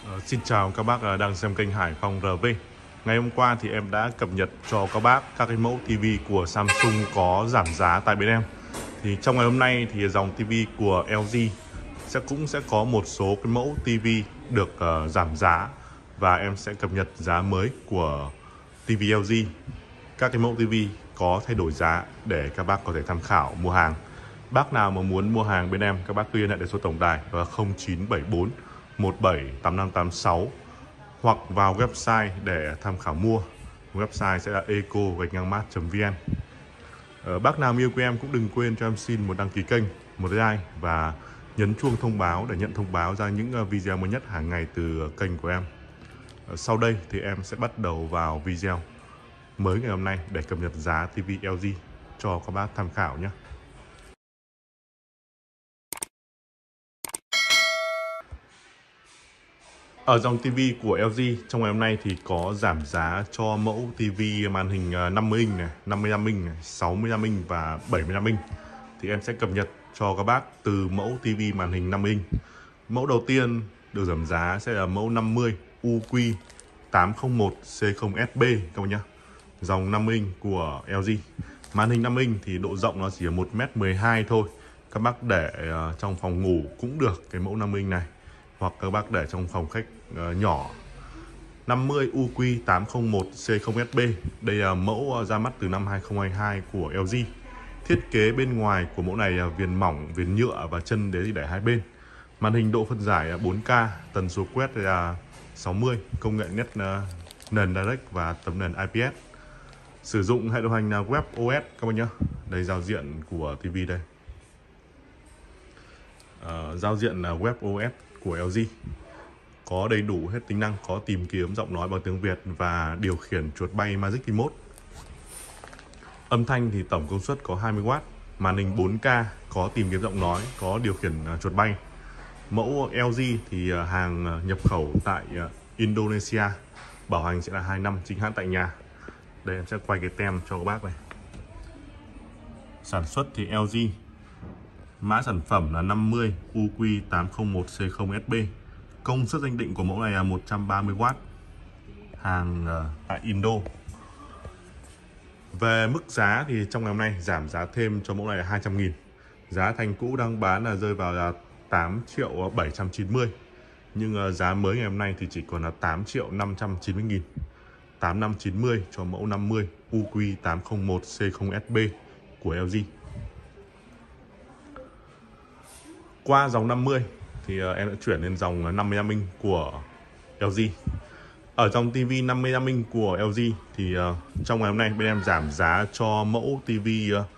Xin chào các bác đang xem kênh Hải Phòng RV. Ngày hôm qua thì em đã cập nhật cho các bác các cái mẫu TV của Samsung có giảm giá tại bên em. Thì trong ngày hôm nay thì dòng TV của LG cũng sẽ có một số cái mẫu TV được giảm giá và em sẽ cập nhật giá mới của TV LG. Các cái mẫu TV có thay đổi giá để các bác có thể tham khảo mua hàng. Bác nào mà muốn mua hàng bên em, các bác cứ liên hệ đến số tổng đài là 0974 178586 hoặc vào website để tham khảo mua. Website sẽ là eco-mart.vn. Bác nào yêu quý em cũng đừng quên cho em xin một đăng ký kênh, một like và nhấn chuông thông báo để nhận thông báo ra những video mới nhất hàng ngày từ kênh của em. Sau đây thì em sẽ bắt đầu vào video mới ngày hôm nay để cập nhật giá TV LG cho các bác tham khảo nhé. Ở dòng TV của LG trong ngày hôm nay thì có giảm giá cho mẫu TV màn hình 50 inch này, 55 inch này, 65 inch và 75 inch. Thì em sẽ cập nhật cho các bác từ mẫu TV màn hình 50 inch. Mẫu đầu tiên được giảm giá sẽ là mẫu 50 UQ801C0SB các bác nhé. Dòng 50 inch của LG. Màn hình 50 inch thì độ rộng nó chỉ là 1m12 thôi. Các bác để trong phòng ngủ cũng được cái mẫu 50 inch này, hoặc các bác để trong phòng khách nhỏ. 50 UQ801C0SB. Đây là mẫu ra mắt từ năm 2022 của LG. Thiết kế bên ngoài của mẫu này là viền mỏng, viền nhựa và chân đế thì để hai bên. Màn hình độ phân giải là 4K, tần số quét là 60, công nghệ nền Direct và tấm nền IPS. Sử dụng hệ điều hành là WebOS các bạn nhé. Đây giao diện của TV đây. Giao diện là WebOS của LG. Có đầy đủ hết tính năng, có tìm kiếm giọng nói bằng tiếng Việt và điều khiển chuột bay Magic Remote. Âm thanh thì tổng công suất có 20W, màn hình 4K, có tìm kiếm giọng nói, có điều khiển chuột bay. Mẫu LG thì hàng nhập khẩu tại Indonesia, bảo hành sẽ là 2 năm, chính hãng tại nhà. Đây em sẽ quay cái tem cho các bác này. Sản xuất thì LG. Mã sản phẩm là 50 UQ801C0SB. Công suất danh định của mẫu này là 130W. Hàng tại Indo. Về mức giá thì trong ngày hôm nay giảm giá thêm cho mẫu này là 200.000. Giá thành cũ đang bán là rơi vào là 8.790.000. Nhưng giá mới ngày hôm nay thì chỉ còn là 8.590.000. 8590 cho mẫu 50 UQ801C0SB của LG. Qua dòng 50 thì em đã chuyển lên dòng 55 inch của LG. Ở dòng TV 55 inch của LG thì trong ngày hôm nay bên em giảm giá cho mẫu TV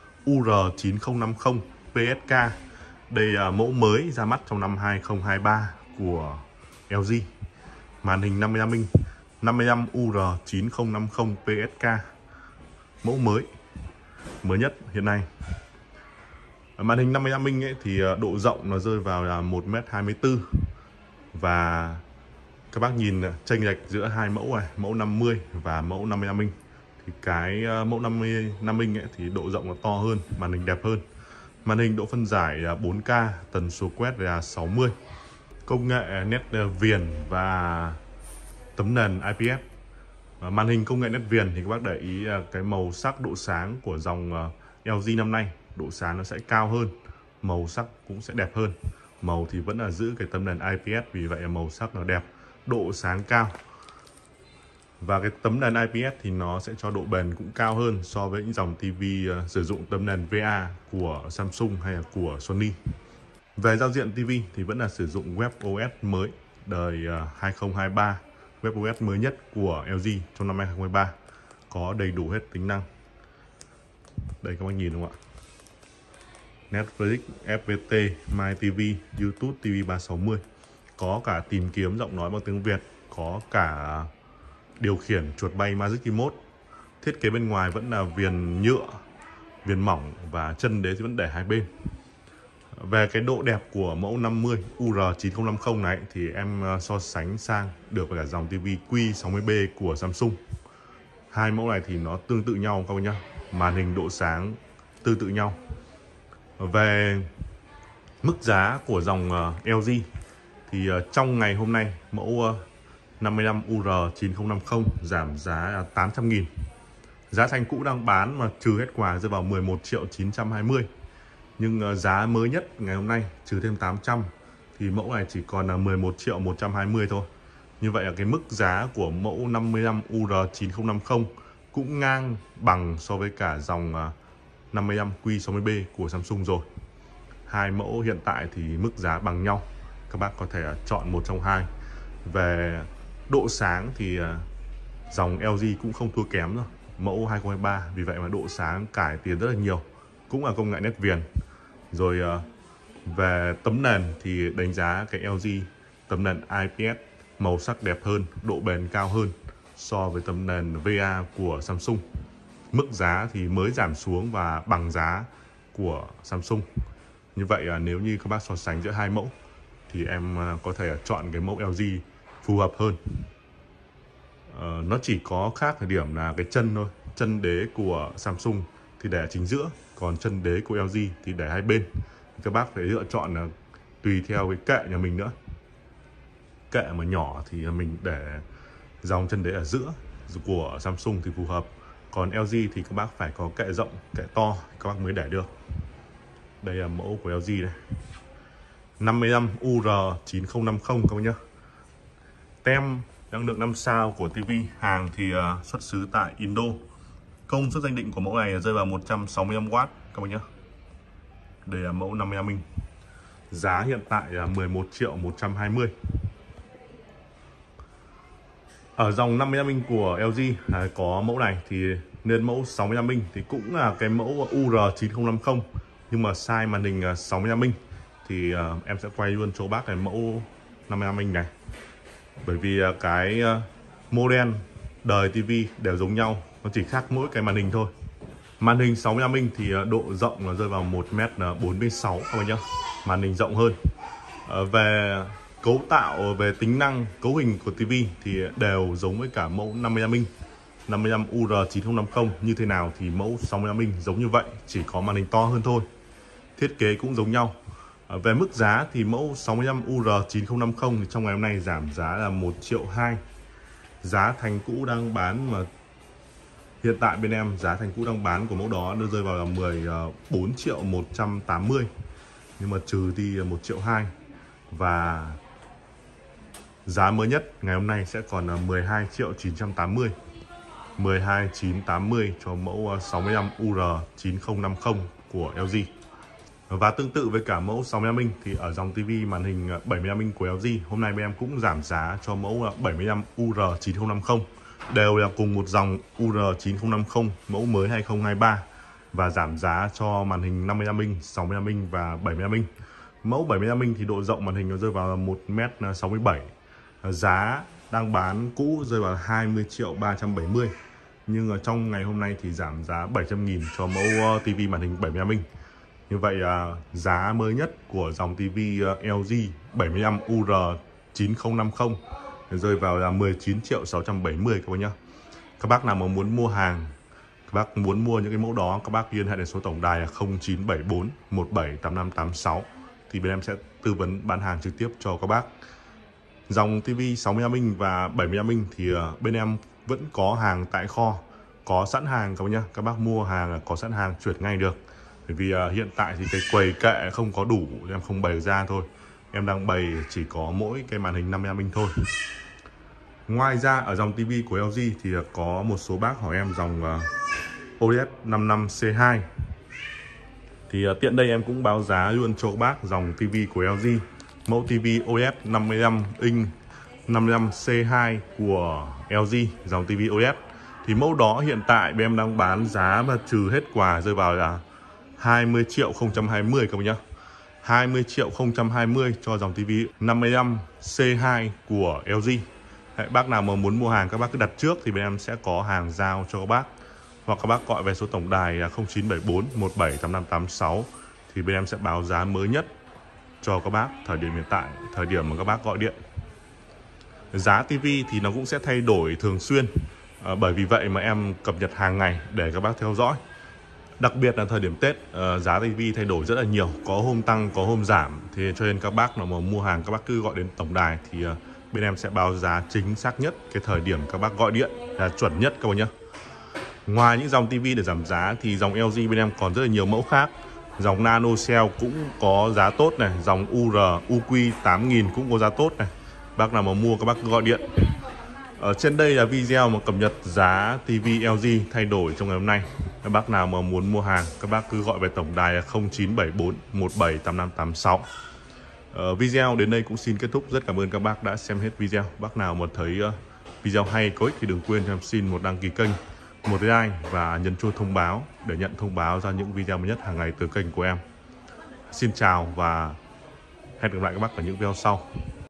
UR9050 PSK. Đây là mẫu mới ra mắt trong năm 2023 của LG. Màn hình 55 inch 55 UR9050 PSK. Mẫu mới nhất hiện nay. Màn hình 55 inch ấy thì độ rộng nó rơi vào là 1m24. Và các bác nhìn chênh lệch giữa hai mẫu này, mẫu 50 và mẫu 55 inch. Thì cái mẫu 55 inch ấy thì độ rộng nó to hơn, màn hình đẹp hơn. Màn hình độ phân giải là 4K, tần số quét là 60. Công nghệ nét viền và tấm nền IPS. Màn hình công nghệ nét viền thì các bác để ý cái màu sắc, độ sáng của dòng LG năm nay. Độ sáng nó sẽ cao hơn, màu sắc cũng sẽ đẹp hơn. Màu thì vẫn là giữ cái tấm nền IPS, vì vậy màu sắc nó đẹp, độ sáng cao. Và cái tấm nền IPS thì nó sẽ cho độ bền cũng cao hơn so với những dòng TV sử dụng tấm nền VA của Samsung hay là của Sony. Về giao diện TV thì vẫn là sử dụng WebOS mới đời 2023, WebOS mới nhất của LG trong năm 2023. Có đầy đủ hết tính năng. Đây các bạn nhìn đúng không ạ? Netflix, FPT, MyTV, YouTube TV 360. Có cả tìm kiếm giọng nói bằng tiếng Việt, có cả điều khiển chuột bay Magic Remote. Thiết kế bên ngoài vẫn là viền nhựa, viền mỏng và chân đế thì vẫn để hai bên. Về cái độ đẹp của mẫu 50 UR9050 này thì em so sánh sang được với cả dòng TV Q60B của Samsung. Hai mẫu này thì nó tương tự nhau các bạn nhé. Màn hình độ sáng tương tự nhau. Về mức giá của dòng LG Thì trong ngày hôm nay mẫu 55 UR9050 giảm giá 800.000. Giá thành cũ đang bán mà trừ hết quà rơi vào 11.920.000. Nhưng giá mới nhất ngày hôm nay trừ thêm 800 thì mẫu này chỉ còn là 11.120.000 thôi. Như vậy là cái mức giá của mẫu 55 UR9050 cũng ngang bằng so với cả dòng 55 Q60B của Samsung rồi. Hai mẫu hiện tại thì mức giá bằng nhau, các bác có thể chọn một trong hai. Về độ sáng thì dòng LG cũng không thua kém rồi, mẫu 2023, vì vậy mà độ sáng cải tiến rất là nhiều, cũng là công nghệ nét viền. Rồi về tấm nền thì đánh giá cái LG tấm nền IPS màu sắc đẹp hơn, độ bền cao hơn so với tấm nền VA của Samsung. Mức giá thì mới giảm xuống và bằng giá của Samsung. Như vậy nếu như các bác so sánh giữa hai mẫu thì em có thể chọn cái mẫu LG phù hợp hơn. Nó chỉ có khác thời điểm là cái chân thôi. Chân đế của Samsung thì để chính giữa, còn chân đế của LG thì để hai bên. Các bác phải lựa chọn là tùy theo cái kệ nhà mình nữa. Kệ mà nhỏ thì mình để dòng chân đế ở giữa của Samsung thì phù hợp. Còn LG thì các bác phải có kệ rộng, kệ to các bác mới để được. Đây là mẫu của LG này, 55 UR9050 các bác nhé. Tem năng lượng 5 sao của TV, hàng thì xuất xứ tại Indo. Công suất danh định của mẫu này rơi vào 165W các bác nhé. Đây là mẫu 55 inch. Giá hiện tại là 11.120.000. Ở dòng 55 inch của LG có mẫu này thì nên mẫu 65 inch thì cũng là cái mẫu UR9050, nhưng mà size màn hình 65 inch thì em sẽ quay luôn cho bác cái mẫu 55 inch này. Bởi vì cái model đời TV đều giống nhau, nó chỉ khác mỗi cái màn hình thôi. Màn hình 65 inch thì độ rộng là rơi vào 1m46 các bạn nhé. Màn hình rộng hơn. Về cấu tạo, về tính năng, cấu hình của TV thì đều giống với cả mẫu 55 inch. 55 UR9050 như thế nào thì mẫu 65 inch giống như vậy, chỉ có màn hình to hơn thôi. Thiết kế cũng giống nhau. Về mức giá thì mẫu 65 UR9050 thì trong ngày hôm nay giảm giá là 1.200.000. Giá thành cũ đang bán mà hiện tại bên em giá thành cũ đang bán của mẫu đó nó rơi vào là 14.180.000, nhưng mà trừ đi 1.200.000. Và giá mới nhất ngày hôm nay sẽ còn là 12.980.000. 12.980 cho mẫu 65 UR9050 của LG. Và tương tự với cả mẫu 65 inch thì ở dòng TV màn hình 75 inch của LG hôm nay bên em cũng giảm giá cho mẫu 75 UR9050. Đều là cùng một dòng UR9050 mẫu mới 2023 và giảm giá cho màn hình 55 inch, 65 inch và 75 inch. Mẫu 75 inch thì độ rộng màn hình nó rơi vào 1m67. Giá đang bán cũ rơi vào 20.370.000. Nhưng ở trong ngày hôm nay thì giảm giá 700.000 cho mẫu TV màn hình 75 inch. Như vậy giá mới nhất của dòng TV LG 75 UR9050 rơi vào là 19.670.000 các bác nhé. Các bác nào mà muốn mua hàng, các bác muốn mua những cái mẫu đó, các bác liên hệ đến số tổng đài là 0974 178586 thì bên em sẽ tư vấn bán hàng trực tiếp cho các bác. Dòng TV 65 inch và 75 inch thì bên em vẫn có hàng tại kho, có sẵn hàng các bác nhé. Các bác mua hàng có sẵn hàng chuyển ngay được. Bởi vì hiện tại thì cái quầy kệ không có đủ, em không bày ra thôi. Em đang bày chỉ có mỗi cái màn hình 55 inch thôi. Ngoài ra ở dòng TV của LG thì có một số bác hỏi em dòng OLED 55C2. Thì tiện đây em cũng báo giá luôn cho các bác dòng TV của LG. Mẫu TV OLED 55 inch 55C2 của LG, dòng TV OLED. Thì mẫu đó hiện tại bên em đang bán giá mà trừ hết quà rơi vào là 20.020 các bạn nhé. 20.020 cho dòng TV 55C2 của LG. Bác nào mà muốn mua hàng các bác cứ đặt trước thì bên em sẽ có hàng giao cho các bác. Hoặc các bác gọi về số tổng đài 0974 178586 thì bên em sẽ báo giá mới nhất cho các bác thời điểm hiện tại, thời điểm mà các bác gọi điện. Giá TV thì nó cũng sẽ thay đổi thường xuyên. Bởi vì vậy mà em cập nhật hàng ngày để các bác theo dõi. Đặc biệt là thời điểm Tết, giá tivi thay đổi rất là nhiều, có hôm tăng, có hôm giảm. Thì cho nên các bác nào mà mua hàng, các bác cứ gọi đến tổng đài thì bên em sẽ báo giá chính xác nhất cái thời điểm các bác gọi điện, là chuẩn nhất các bác nhé. Ngoài những dòng tivi để giảm giá thì dòng LG bên em còn rất là nhiều mẫu khác. Dòng Nano Cell cũng có giá tốt này, dòng UR, UQ 8000 cũng có giá tốt này. Bác nào mà mua các bác cứ gọi điện. Ở trên đây là video mà cập nhật giá TV LG thay đổi trong ngày hôm nay. Các bác nào mà muốn mua hàng, các bác cứ gọi về tổng đài là 0974 178586. Video đến đây cũng xin kết thúc. Rất cảm ơn các bác đã xem hết video. Bác nào mà thấy video hay có ích thì đừng quên cho em xin một đăng ký kênh, một like và nhấn chuông thông báo để nhận thông báo ra những video mới nhất hàng ngày từ kênh của em. Xin chào và hẹn gặp lại các bác ở những video sau.